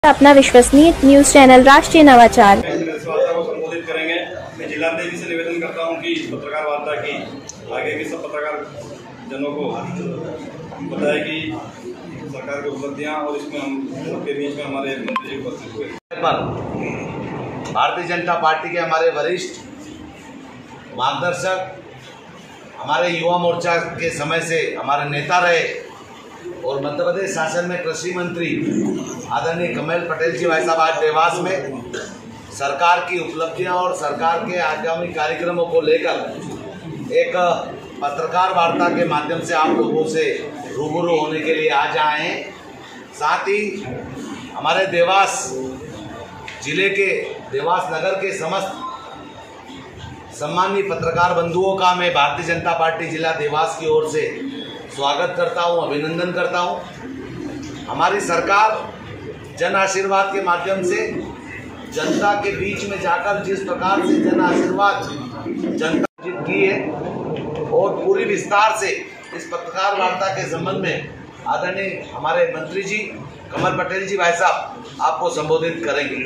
अपना विश्वसनीय news channel राष्ट्रीय नवाचार। वार्ता को संबोधित करेंगे। मैं जिलाध्यक्ष से निवेदन करता हूं कि पत्रकार वार्ता की आगे भी सब पत्रकार जनों को बताए कि सरकार की उपलब्धियां और इसमें हम सबके बीच में हमारे मंत्री उपस्थित हुए। भारतीय जनता पार्टी के हमारे वरिष्ठ मार्गदर्शक, हमारे युवा मोर्चा के समय से हमारे नेता रहे और मध्य प्रदेश शासन में कृषि मंत्री आदरणीय कमल पटेल जी भाई साहब आज देवास में सरकार की उपलब्धियां और सरकार के आगामी कार्यक्रमों को लेकर एक पत्रकार वार्ता के माध्यम से आप लोगों से रूबरू होने के लिए आज आए हैं। साथ ही हमारे देवास जिले के देवास नगर के समस्त सम्मानित पत्रकार बंधुओं का मैं भारतीय जनता पार्टी जिला देवास की ओर से स्वागत करता हूं, अभिनंदन करता हूं। हमारी सरकार जन आशीर्वाद के माध्यम से जनता के बीच में जाकर जिस प्रकार से जन आशीर्वाद जनता जीत की है और पूरी विस्तार से इस पत्रकार वार्ता के संबंध में आदरणीय हमारे मंत्री जी कमल पटेल जी भाई साहब आपको संबोधित करेंगे।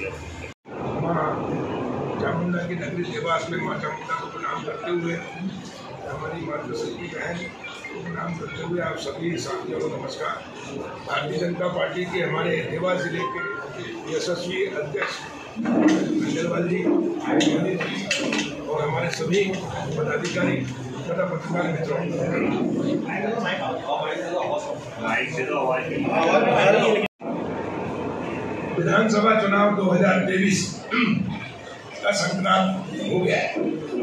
चामुंडा की नगरी देवास में माँ चामुंडा को प्रणाम करते हुए, हमारी मातृशक्ति बहन को प्रणाम करते हुए आप सभी साथियों को नमस्कार। भारतीय जनता पार्टी के हमारे देवास जिले के यशस्वी अध्यक्ष खंडेलवाल जी और हमारे सभी पदाधिकारी तथा पत्रकार मित्रों, विधानसभा चुनाव 2023 का संक्रांत हो गया है।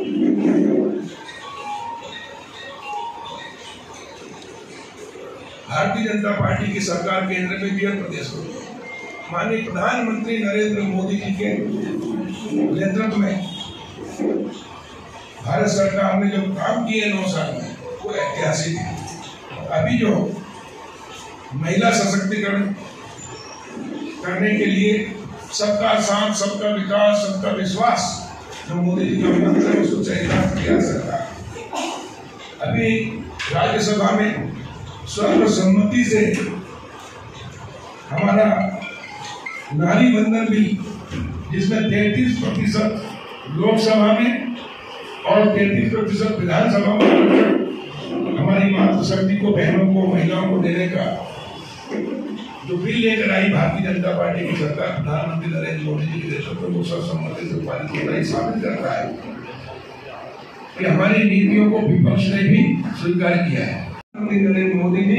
भारतीय जनता पार्टी की सरकार केंद्र में भी और प्रदेश में माननीय प्रधानमंत्री नरेंद्र मोदी जी के नेतृत्व में भारत सरकार ने जो काम किए 9 साल में वो ऐतिहासिक है। अभी जो महिला सशक्तिकरण करने के लिए सबका साथ, सबका विकास, सबका विश्वास जो मोदी जी का मंत्र है उसको चरितार्थ किया सरकार। अभी राज्यसभा में सर्वसम्मति से हमारा नारी बंधन बिल, जिसमें 33% लोकसभा में और 33% विधानसभा में हमारी मातृशक्ति को, बहनों को, महिलाओं को देने का जो बिल लेकर आई भारतीय जनता पार्टी की सरकार, प्रधानमंत्री नरेंद्र मोदी जी के नेतृत्व में सर्वसम्मति से पारित होना ही साबित करता है कि हमारी नीतियों को विपक्ष ने भी स्वीकार किया है। नरेंद्र मोदी जी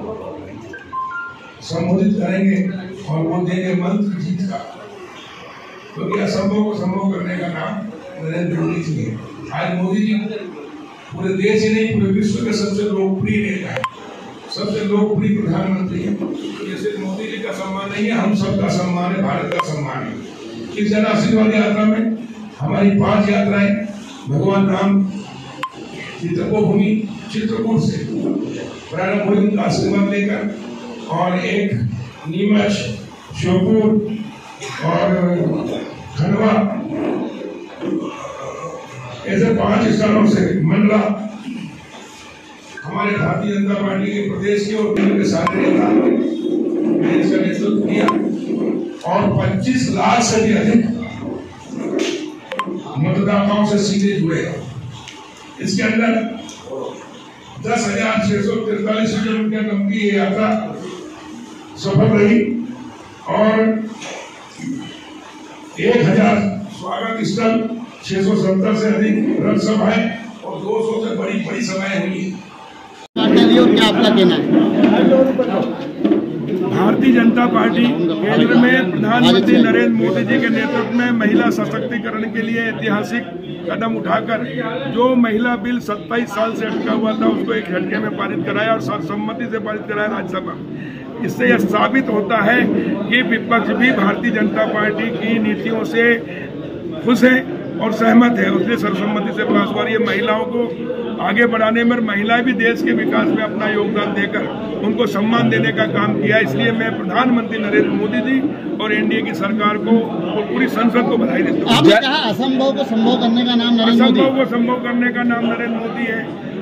संबोधित करेंगे और वो देंगे मंत्र जीत का, क्योंकि असंभव को संभव करने का नाम नरेंद्र मोदी जी है। आज मोदी जी पूरे देश ही नहीं पूरे विश्व के सबसे लोकप्रिय नेता है, सबसे लोकप्रिय प्रधानमंत्री है। ये सिर्फ मोदी जी का सम्मान नहीं है, हम सबका सम्मान है, भारत का सम्मान है। इस जन आशीर्वाद यात्रा में हमारी 5 यात्राएं भगवान राम की तपोभूमि चित्रकूट से प्रारंभ हुई उनका आशीर्वाद लेकर, और एक नीमच, श्योपुर और खंडवा, ऐसे 5 स्थानों से मंडला हमारे भारतीय जनता पार्टी के प्रदेश के और केंद्र के सारे नेता ने इसका नेतृत्व किया और 25 लाख से भी अधिक मतदाताओं से सीधे जुड़े। इसके अंदर 10,643 किलोमीटर लंबी यात्रा सफल रही और 1,000 स्वागत स्थल, 670 से अधिक रथ सभाएं और 200 से बड़ी सभाएं हुई। क्या आपका कहना है? भारतीय जनता पार्टी केंद्र में प्रधानमंत्री नरेंद्र मोदी जी के नेतृत्व में महिला सशक्तिकरण के लिए ऐतिहासिक कदम उठाकर जो महिला बिल 27 साल से अटका हुआ था उसको एक झटके में पारित कराया और सर्वसम्मति से पारित कराया राज्यसभा। इससे यह साबित होता है कि विपक्ष भी भारतीय जनता पार्टी की नीतियों से खुश है और सहमत है, उसने सर्वसम्मति से पास हुआ। ये महिलाओं को आगे बढ़ाने में, महिलाएं भी देश के विकास में अपना योगदान देकर उनको सम्मान देने का काम किया। इसलिए मैं प्रधानमंत्री नरेंद्र मोदी जी और एनडीए की सरकार को और पूरी संसद को बधाई देता हूँ। आपने कहा असंभव को संभव करने का नाम नरेंद्र मोदी, असंभव को संभव करने का नाम नरेंद्र मोदी है।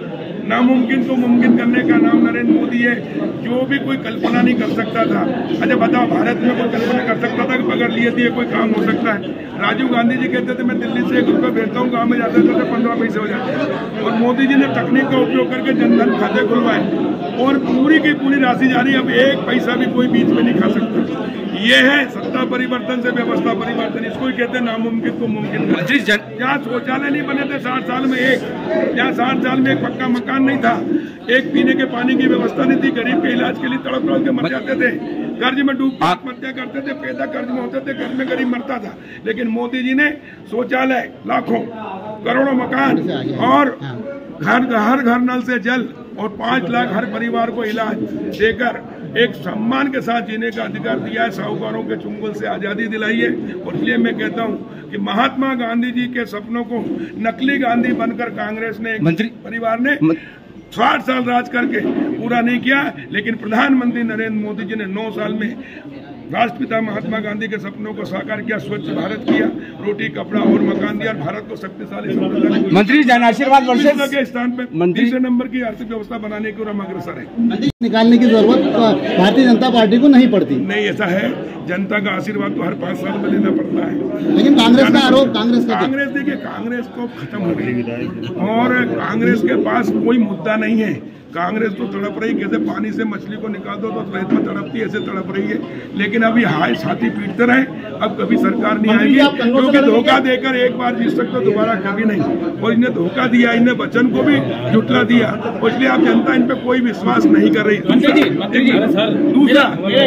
नामुमकिन को मुमकिन करने का नाम नरेंद्र मोदी है। जो भी कोई कल्पना नहीं कर सकता था, अच्छा बताओ भारत में कोई कल्पना कर सकता था कि बगैर लिए दिए कोई काम हो सकता है? राजीव गांधी जी कहते थे मैं दिल्ली से 1 रुपया भेजता हूँ, गाँव में जाते थे 15 पैसे हो जाते हैं। और मोदी जी ने तकनीक का उपयोग करके जनधन खाते खुलवाए और पूरी की पूरी राशि जारी। अब 1 पैसा भी कोई बीच में नहीं खा सकता। ये है सत्ता परिवर्तन से व्यवस्था परिवर्तन, इसको ही कहते हैं नामुमकिन को मुमकिन करना। जहाँ शौचालय नहीं बने थे 60 साल में एक, जहाँ 60 साल में एक पक्का मकान नहीं था, एक पीने के पानी की व्यवस्था नहीं थी, गरीब के इलाज के लिए तड़प तड़प के मर जाते थे, कर्ज में डूब आत्महत्या करते थे, पैदा कर्ज में होते थे, घर में गरीब मरता था। लेकिन मोदी जी ने शौचालय, लाखों करोड़ों मकान और हर घर नल से जल और 5 लाख हर परिवार को इलाज देकर एक सम्मान के साथ जीने का अधिकार दिया है। साहूकारों के चुंगल से आजादी दिलाई है। और इसलिए मैं कहता हूं कि महात्मा गांधी जी के सपनों को नकली गांधी बनकर कांग्रेस ने, परिवार ने 60 साल राज करके पूरा नहीं किया। लेकिन प्रधानमंत्री नरेंद्र मोदी जी ने 9 साल में राष्ट्रपिता महात्मा गांधी के सपनों को साकार किया, स्वच्छ भारत किया, रोटी कपड़ा और मकान दिया, भारत को शक्तिशाली मंत्री जन आशीर्वाद वर्षेस के स्थान पे तीसरे नंबर की आर्थिक व्यवस्था बनाने की ओर हम अग्रसर है। निकालने की जरूरत भारतीय जनता पार्टी को नहीं पड़ती। नहीं, ऐसा है, जनता का आशीर्वाद तो हर 5 साल में लेना पड़ता है। लेकिन कांग्रेस का आरोप, कांग्रेस देखिए कांग्रेस को खत्म हो गई और कांग्रेस के पास कोई मुद्दा नहीं है। कांग्रेस तो तड़प रही, कैसे पानी से मछली को निकाल दो तो रेत में तड़पती, ऐसे तड़प रही है। लेकिन अभी हाय छाती पीटते रहे, अब कभी सरकार नहीं आएगी, क्योंकि धोखा देकर एक बार जीत सकते दोबारा कभी नहीं। और इन्हें धोखा दिया, इन्हें वचन को भी झुटला दिया, और इसलिए अब जनता इन पे कोई विश्वास नहीं कर रही। दूसरा,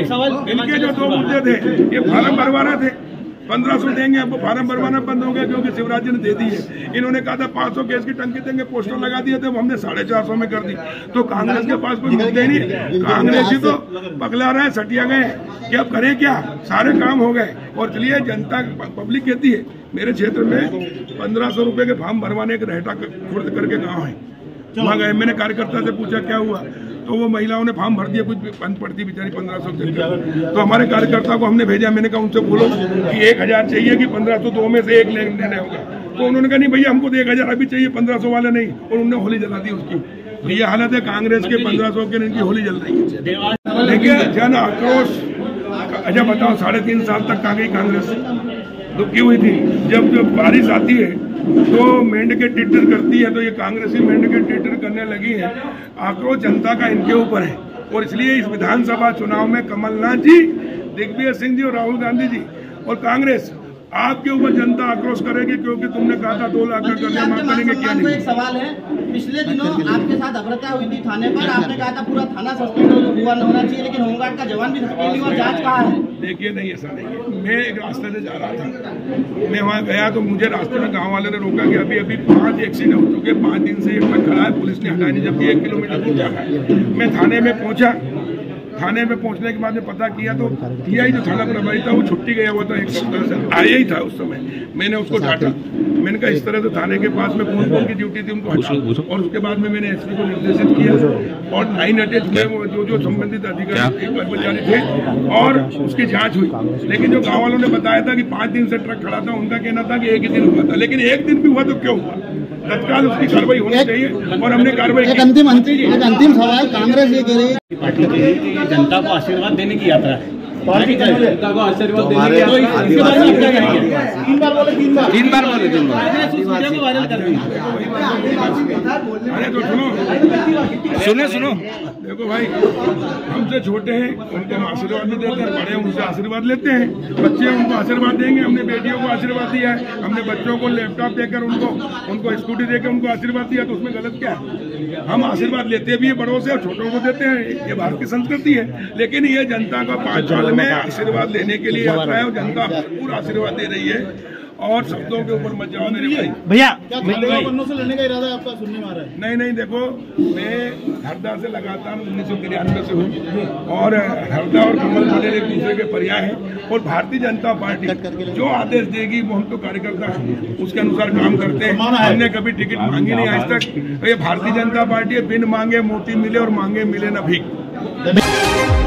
इनके जो 2 मुद्दे थे, ये फार्म भरवाना थे, 1500 देंगे, अब फार्म भरवाना बंद हो गया क्योंकि शिवराज जी ने दे दी है। इन्होंने कहा था 500 गैस की टंकी देंगे, पोस्टर लगा दिए थे, वो हमने 450 में कर दी। तो कांग्रेस के पास कोई मुद्दे नहीं, कांग्रेस ही तो पगला रहे, सटिया गए कि अब करें क्या, सारे काम हो गए। और चलिए जनता पब्लिक कहती है, मेरे क्षेत्र में 1500 रुपए के फार्म भरवाने के रहटा खुर्द करके गाँव है, वहाँ गए, मैंने कार्यकर्ता से पूछा क्या हुआ, तो वो महिलाओं ने फॉर्म भर दिया, कुछ बंद पड़ती बेचारी 1500 के। तो हमारे कार्यकर्ता को हमने भेजा, मैंने कहा उनसे बोलो कि 1000 चाहिए कि 1502 में से एक लेने होगा। तो उन्होंने कहा नहीं भैया हमको तो 1000 अभी चाहिए, 1500 वाले नहीं, और उन्होंने होली जला दी उसकी। ये हालत है कांग्रेस के, 1500 के इनकी होली जल रही है। लेकिन जन आक्रोश, अच्छा बताओ 3.5 साल तक कहाँ गई कांग्रेस? दुखी हुई थी। जब बारिश आती है तो मेंढके टिटर करती है, तो ये कांग्रेसी मेंढके टिटर करने लगी है। आक्रोश जनता का इनके ऊपर है। और इसलिए इस विधानसभा चुनाव में कमलनाथ जी, दिग्विजय सिंह जी और राहुल गांधी जी और कांग्रेस आपके ऊपर जनता आक्रोश करेगी, क्योंकि तुमने कहा था 2 लाख का कर्जा माफ करेंगे, क्या नहीं। एक सवाल है, पिछले दिनों आपके साथ अभद्रता हुई थी थाने पर, आपने कहा था पूरा थाना सस्पेंड हुआ होना चाहिए, लेकिन होमगार्ड का जवान भी सस्पेंड हुआ, जांच कहाँ है? देखिए नहीं, ऐसा नहीं है। मैं एक रास्ते से जा रहा था, मैं वहाँ गया तो मुझे रास्ते में गाँव वाले ने रोका कि अभी 5 एक्सीडेंट हो चुके, 5 दिन से एक ट्रक खड़ा है, पुलिस ने हटाया नहीं, जबकि 1 किलोमीटर दूर जाना है। मैं थाने में पहुँचा, थाने में पहुंचने के बाद में पता किया तो टीआई जो थाना प्रभारी था वो छुट्टी गया हुआ था, 1 सप्ताह से आया ही था उस समय। मैंने उसको डांटा, मैंने कहा इस तरह से थाने के पास में कौन कौन की ड्यूटी थी उनको हटा। और उसके बाद में मैंने एसपी को निर्देशित किया और 9 अटैच में जो संबंधित अधिकारी कर्मचारी थे और उसकी जांच हुई। लेकिन जो गाँव वालों ने बताया था कि 5 दिन से ट्रक खड़ा था, उनका कहना था कि 1 ही दिन हुआ था। लेकिन 1 दिन भी हुआ तो क्यों हुआ? तत्काल उसकी कार्रवाई होनी चाहिए और हमने कार्रवाई की। अंतिम सवाल, कांग्रेस ये कह रही है पार्टी की जनता को आशीर्वाद देने की यात्रा है, पार्टी जनता को आशीर्वाद देने की यात्रा। 3 बार बोले, 3 बार वायरल कर रही है। अरे तो सुनो, देखो भाई, हमसे छोटे हैं उनको हम आशीर्वाद भी देते हैं, बड़े हैं उनसे आशीर्वाद लेते हैं, बच्चे हैं उनको आशीर्वाद देंगे। हमने बेटियों को आशीर्वाद दिया है, हमने बच्चों को लैपटॉप देकर उनको स्कूटी देकर उनको आशीर्वाद दिया, तो उसमें गलत क्या है? हम आशीर्वाद लेते भी है बड़ों से और छोटों को देते हैं, ये भारत की संस्कृति है। लेकिन ये जनता का 5 साल में आशीर्वाद लेने के लिए यात्रा है और जनता पूरा आशीर्वाद दे रही है। और शब्दों के ऊपर मत जाओ मेरे भाई। भैया से लेने का इरादा आपका सुनने में आ रहा है? नहीं, देखो मैं हरदा से लगातार 1993 से हूँ और हरदा और कमल पटेल एक दूसरे के पर्याय हैं। और भारतीय जनता पार्टी जो आदेश देगी वो हम तो कार्यकर्ता उसके अनुसार काम करते हैं। हमने कभी टिकट मांगी नहीं आज तक। ये भारतीय जनता पार्टी है, बिन मांगे मोती मिले और मांगे मिले न भीख।